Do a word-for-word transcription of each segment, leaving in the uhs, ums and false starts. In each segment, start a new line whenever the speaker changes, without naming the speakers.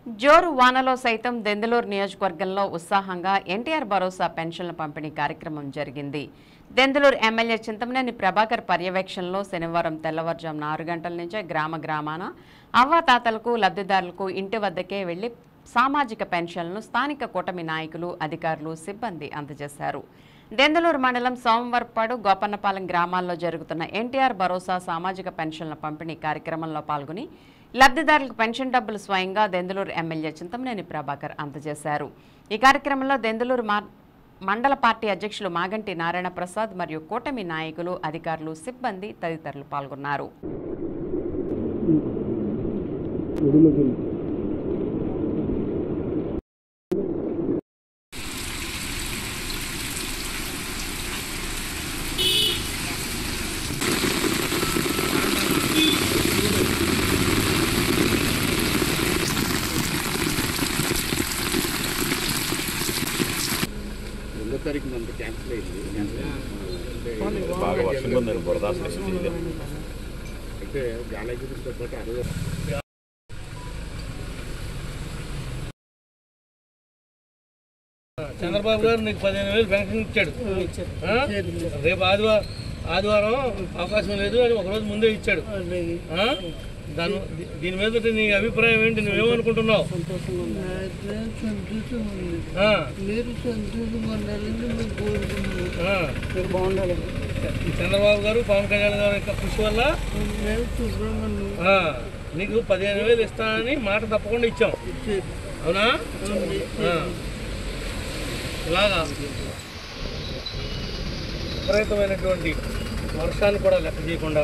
జోరు వానలో సైతం దెందులూరు నియోజకవర్గంలో ఉత్సాహంగా ఎన్టీఆర్ భరోసా పెన్షన్ల పంపిణీ కార్యక్రమం జరిగింది. దెందులూరు ఎమ్మెల్యే చింతమనేని ప్రభాకర్ పర్యవేక్షణలో శనివారం తెల్లవారుజామున ఆరు గంటల నుంచే గ్రామ గ్రామాన అవ్వాతాతలకు లబ్ధిదారులకు ఇంటి వద్దకే వెళ్లి సామాజిక పెన్షన్లను స్థానిక కూటమి నాయకులు, అధికారులు, సిబ్బంది అందజేశారు. దెందులూరు మండలం సోమవారపాడు, గోపన్నపాలెం గ్రామాల్లో జరుగుతున్న ఎన్టీఆర్ భరోసా సామాజిక పెన్షన్ల పంపిణీ కార్యక్రమంలో పాల్గొని లబ్ధిదారులకు పెన్షన్ డబ్బులు స్వయంగా దెందులూరు ఎమ్మెల్యే చింతమనేని ప్రభాకర్ అందజేశారు. ఈ కార్యక్రమంలో దెందులూరు మండల పార్టీ అధ్యక్షులు మాగంటి నారాయణ ప్రసాద్ మరియు కూటమి నాయకులు, అధికారులు, సిబ్బంది తదితరులు పాల్గొన్నారు.
తారీఖు అంత క్యాన్సిల్ అయింది.
బాగా వర్షం ఉందని బురదాసు
అయితే గాలగిరితో పాటు అరవై
చంద్రబాబు గారు నీకు పదిహేను వేలు పెన్షన్ ఇచ్చాడు. రేపు ఆదివారం ఆదివారం అవకాశం లేదు అని ఒకరోజు ముందే ఇచ్చాడు. దాని దీని మీద నీ అభిప్రాయం ఏంటి? నువ్వేమనుకుంటున్నావు? చంద్రబాబు గారు, పవన్ కళ్యాణ్ గారి యొక్క కృషి వల్ల నీకు పదిహేను వేలు ఇస్తానని మాట తప్పకుండా ఇచ్చాం. అవునా? ఇలాగా విపరీతమైనటువంటి వర్షాన్ని కూడా లెక్క చేయకుండా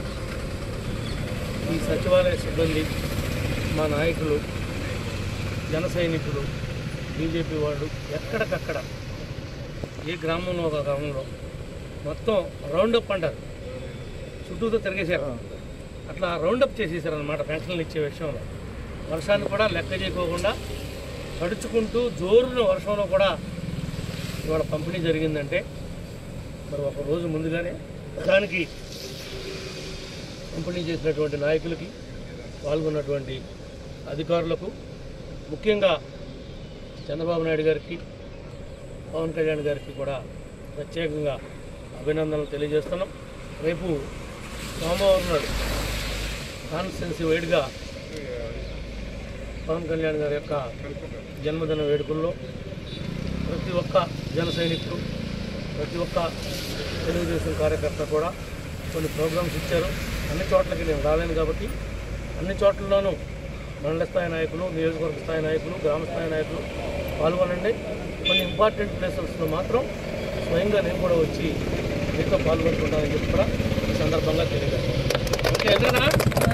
ఈ సచివాలయ సిబ్బంది, మా నాయకులు, జన సైనికులు, బీజేపీ వాళ్ళు ఎక్కడికక్కడ ఏ గ్రామంలో ఒక గ్రామంలో మొత్తం రౌండప్ అంటారు, చుట్టూతో తిరిగేశారు. అట్లా రౌండప్ చేసేసారు అన్నమాట పెన్షన్లు ఇచ్చే విషయంలో. వర్షాన్ని కూడా లెక్క చేయకోకుండా తడుచుకుంటూ జోరున వర్షంలో కూడా ఇవాళ పంపిణీ జరిగిందంటే మరి ఒక రోజు ముందుగానే దానికి పంపిణీ చేసినటువంటి నాయకులకి, పాల్గొన్నటువంటి అధికారులకు, ముఖ్యంగా చంద్రబాబు నాయుడు గారికి, పవన్ కళ్యాణ్ గారికి కూడా ప్రత్యేకంగా అభినందనలు తెలియజేస్తున్నాం. రేపు సోమవారం నాడు కాన్స్టిట్యున్సీ వైడ్గా పవన్ కళ్యాణ్ గారి యొక్క జన్మదిన వేడుకల్లో ప్రతి ఒక్క జన సైనికుడు, ప్రతి ఒక్క తెలుగుదేశం కార్యకర్త కూడా కొన్ని ప్రోగ్రామ్స్ ఇచ్చారు. అన్ని చోట్లకి నేను రాలేను కాబట్టి అన్ని చోట్లలోనూ మండల స్థాయి నాయకులు, నియోజకవర్గ స్థాయి నాయకులు, గ్రామ స్థాయి నాయకులు పాల్గొనండి. కొన్ని ఇంపార్టెంట్ ప్లేసెస్లో మాత్రం స్వయంగా నేను కూడా వచ్చి మీతో పాల్గొంటుంటానని చెప్పి కూడా ఈ సందర్భంగా తెలియజేస్తాను. ఓకే, ఏదైనా